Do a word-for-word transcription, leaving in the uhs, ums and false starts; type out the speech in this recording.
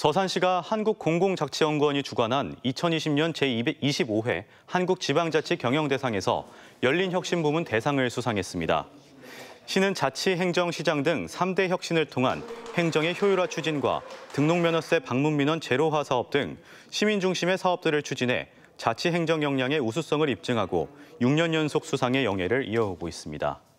서산시가 한국공공자치연구원이 주관한 이천이십 년 제이십오 회 한국지방자치 경영대상에서 열린혁신부문 대상을 수상했습니다. 시는 자치, 행정, 시장 등 삼 대 혁신을 통한 행정의 효율화 추진과 등록면허세 방문민원 제로화 사업 등 시민 중심의 사업들을 추진해 자치 행정 역량의 우수성을 입증하고 육 년 연속 수상의 영예를 이어오고 있습니다.